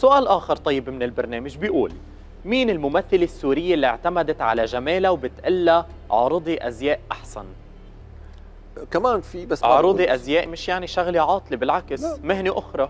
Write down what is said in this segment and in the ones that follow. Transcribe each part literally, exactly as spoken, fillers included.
سؤال آخر طيب من البرنامج بيقول: مين الممثلة السورية اللي اعتمدت على جمالها وبتقلها عروضي أزياء أحسن؟ كمان في بس عروضي أزياء مش يعني شغلة عاطلة، بالعكس لا. مهنة أخرى.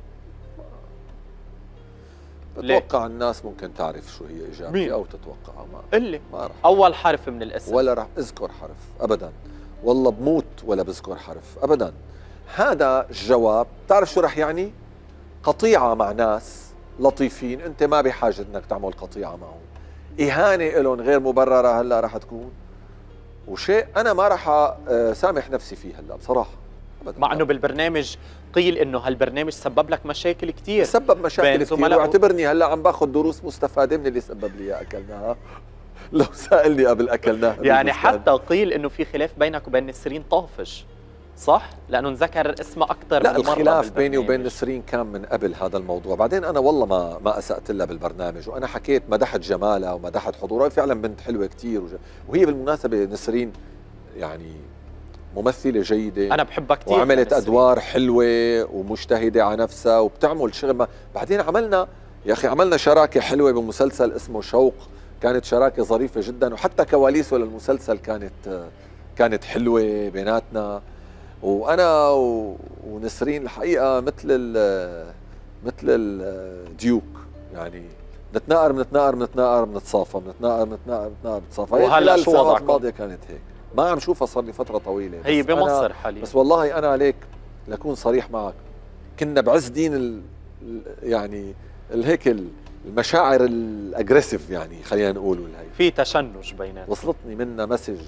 بتوقع الناس ممكن تعرف شو هي إجابتي مين؟ أو تتوقعها. ما قلي ما رح أول حرف من الاسم. ولا رح أذكر حرف أبدا، والله بموت ولا بذكر حرف أبدا. هذا الجواب بتعرف شو رح يعني؟ قطيعة مع ناس لطيفين، أنت ما بحاجة أنك تعمل قطيعة معهم. إهانة لهم غير مبررة هلا رح تكون، وشيء أنا ما رح سامح نفسي فيه هلا بصراحة أبدا. مع أنه بالبرنامج قيل أنه هالبرنامج سبب لك مشاكل كتير، سبب مشاكل كثير، واعتبرني هلا عم باخذ دروس مستفادة من اللي سبب لي اياها. أكلناها لو سألني قبل أكلناها يعني حتى قيل أنه في خلاف بينك وبين نسرين طافش، صح؟ لأنه نذكر اسمها أكثر من مرة. لا، الخلاف بيني وبين نسرين كان من قبل هذا الموضوع. بعدين أنا والله ما ما أسأت لها بالبرنامج، وأنا حكيت مدحت جمالها ومدحت حضورها، فعلا بنت حلوة كثير. وهي بالمناسبة نسرين يعني ممثلة جيدة، أنا بحبها كثير، وعملت أدوار حلوة ومجتهدة على نفسها وبتعمل شغل. ما بعدين عملنا يا أخي عملنا شراكة حلوة بمسلسل اسمه شوق، كانت شراكة ظريفة جدا، وحتى كواليسه للمسلسل كانت كانت حلوة بيناتنا. وأنا ونسرين الحقيقة مثل ال مثل الديوك، يعني نتناقر بنتناقر بنتناقر بنتصافى بنتناقر بنتناقر بنتناقر بنتصافى. وهلا شو وضعكم؟ الماضية كانت هيك، ما عم شوفها صار لي فترة طويلة. هي بمصر حاليا. بس والله أنا عليك لأكون صريح معك، كنا بعز دين ال يعني هيك المشاعر الأجريسيف، يعني خلينا نقول هي في تشنج بيناتنا. وصلتني منها مسج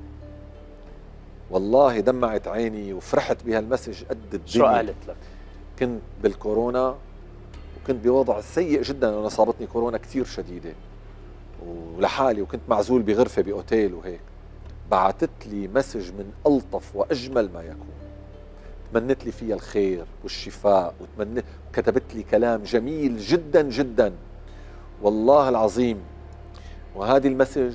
والله دمعت عيني وفرحت بهالمسج قد الدنيا. شو قالت لك؟ كنت بالكورونا وكنت بوضع سيء جدا، أنا صابتني كورونا كثير شديدة ولحالي، وكنت معزول بغرفة بأوتيل وهيك. بعثت لي مسج من ألطف وأجمل ما يكون، تمنت لي فيها الخير والشفاء، وتمنت كتبت لي كلام جميل جدا جدا والله العظيم. وهذه المسج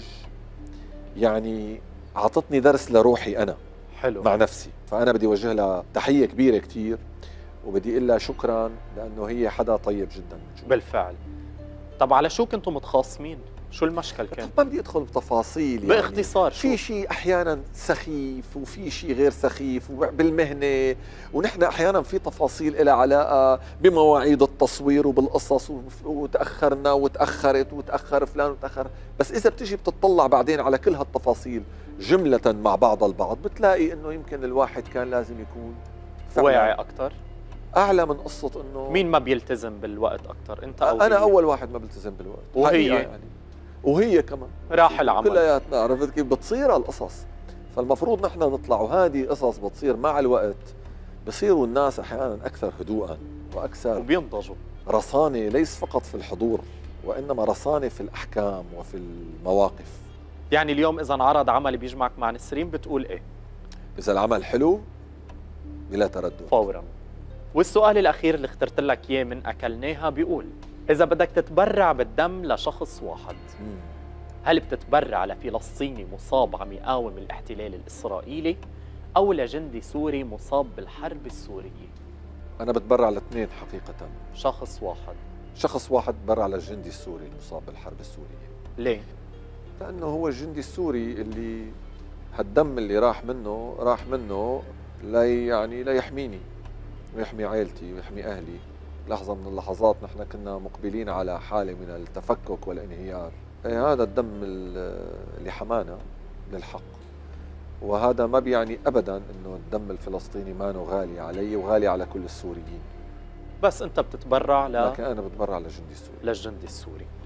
يعني أعطتني درس لروحي أنا حلو مع نفسي، فأنا بدي أوجه لها تحية كبيرة كتير، وبدي أقول لها شكرا لأنه هي حدا طيب جدا. بالفعل. طب على شو كنتوا متخاصمين؟ شو المشكل كان؟ ما بدي ادخل بتفاصيل، يعني باختصار شو؟ في شيء احيانا سخيف وفي شيء غير سخيف بالمهنه، ونحن احيانا في تفاصيل لها علاقه بمواعيد التصوير وبالقصص، وتاخرنا وتاخرت وتاخر فلان وتاخر. بس اذا بتجي بتطلع بعدين على كل هالتفاصيل جمله مع بعض البعض، بتلاقي انه يمكن الواحد كان لازم يكون واعي اكثر، اعلى من قصه انه مين ما بيلتزم بالوقت اكثر، انت او انا هي؟ اول واحد ما بلتزم بالوقت، وهي يعني وهي كمان راح العمل كلياتنا. عرفت كيف بتصير هالقصص؟ فالمفروض نحن نطلع، وهذه قصص بتصير مع الوقت، بصيروا الناس احيانا اكثر هدوءا واكثر وبينضجوا، رصانه ليس فقط في الحضور وانما رصانه في الاحكام وفي المواقف. يعني اليوم اذا انعرض عمل بيجمعك مع نسرين بتقول ايه؟ اذا العمل حلو بلا تردد فورا. والسؤال الاخير اللي اخترت لك اياه من اكلناها بيقول: اذا بدك تتبرع بالدم لشخص واحد، مم. هل بتتبرع لفلسطيني مصاب عم يقاوم الاحتلال الاسرائيلي، او لجندي سوري مصاب بالحرب السوريه؟ انا بتبرع لاثنين حقيقه. شخص واحد. شخص واحد بتبرع للجندي السوري المصاب بالحرب السوريه. ليه؟ لانه هو الجندي السوري اللي هالدم اللي راح منه راح منه لا يعني لا يحميني ويحمي عائلتي ويحمي اهلي. لحظه من اللحظات نحن كنا مقبلين على حاله من التفكك والانهيار. هذا الدم اللي حمانا للحق، وهذا ما بيعني ابدا انه الدم الفلسطيني ما غالي علي وغالي على كل السوريين. بس انت بتتبرع ل لكن انا بتبرع للجندي السوري. للجندي السوري.